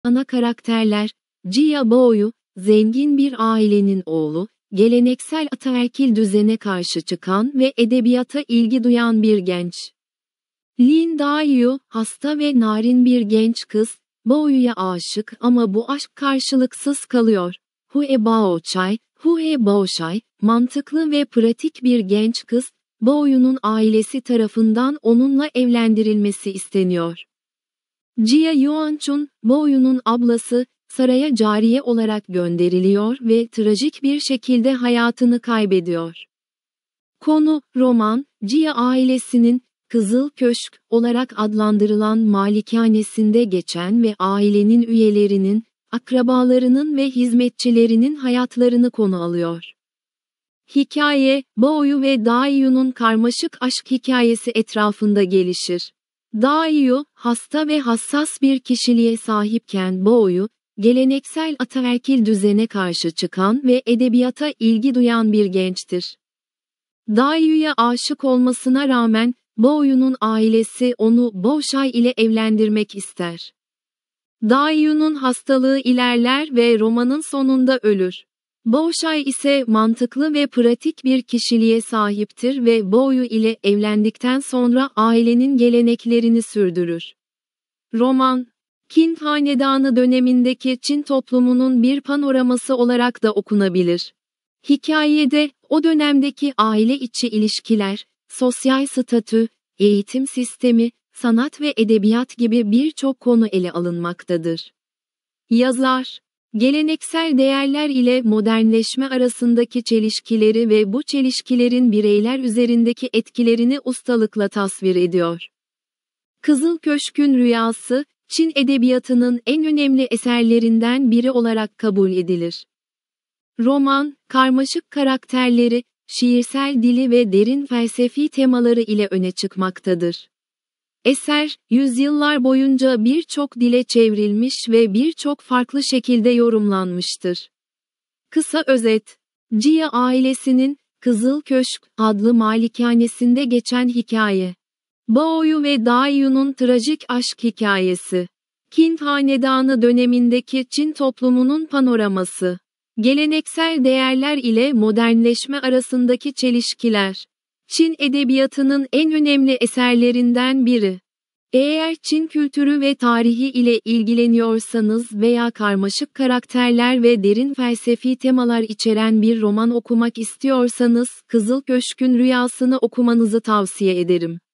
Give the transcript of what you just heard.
Ana karakterler, Jia Boyu, zengin bir ailenin oğlu, geleneksel ataerkil düzene karşı çıkan ve edebiyata ilgi duyan bir genç. Lin Dayu, hasta ve narin bir genç kız, Boyu'ya aşık ama bu aşk karşılıksız kalıyor. Hue Baochai, mantıklı ve pratik bir genç kız, Boyu'nun ailesi tarafından onunla evlendirilmesi isteniyor. Jia Yuanchun, Boyu'nun ablası, saraya cariye olarak gönderiliyor ve trajik bir şekilde hayatını kaybediyor. Konu, roman, Jia ailesinin, Kızıl Köşk olarak adlandırılan malikanesinde geçen ve ailenin üyelerinin, akrabalarının ve hizmetçilerinin hayatlarını konu alıyor. Hikaye, Boyu ve Daiyu'nun karmaşık aşk hikayesi etrafında gelişir. Daiyu, hasta ve hassas bir kişiliğe sahipken Boyu, geleneksel ataerkil düzene karşı çıkan ve edebiyata ilgi duyan bir gençtir. Daiyu'ya aşık olmasına rağmen, Boyu'nun ailesi onu Baochai ile evlendirmek ister. Daiyu'nun hastalığı ilerler ve romanın sonunda ölür. Baochai ise mantıklı ve pratik bir kişiliğe sahiptir ve Boyu ile evlendikten sonra ailenin geleneklerini sürdürür. Roman, Qin Hanedanı dönemindeki Çin toplumunun bir panoraması olarak da okunabilir. Hikayede, o dönemdeki aile içi ilişkiler, sosyal statü, eğitim sistemi, sanat ve edebiyat gibi birçok konu ele alınmaktadır. Yazar, geleneksel değerler ile modernleşme arasındaki çelişkileri ve bu çelişkilerin bireyler üzerindeki etkilerini ustalıkla tasvir ediyor. Kızıl Köşk'ün Rüyası, Çin edebiyatının en önemli eserlerinden biri olarak kabul edilir. Roman, karmaşık karakterleri, şiirsel dili ve derin felsefi temaları ile öne çıkmaktadır. Eser, yüzyıllar boyunca birçok dile çevrilmiş ve birçok farklı şekilde yorumlanmıştır. Kısa özet, Jia ailesinin, Kızıl Köşk adlı malikanesinde geçen hikaye. Boyu ve Daiyu'nun trajik aşk hikayesi. Qin Hanedanı dönemindeki Çin toplumunun panoraması. Geleneksel değerler ile modernleşme arasındaki çelişkiler. Çin edebiyatının en önemli eserlerinden biri. Eğer Çin kültürü ve tarihi ile ilgileniyorsanız veya karmaşık karakterler ve derin felsefi temalar içeren bir roman okumak istiyorsanız, Kızıl Köşk'ün Rüyasını okumanızı tavsiye ederim.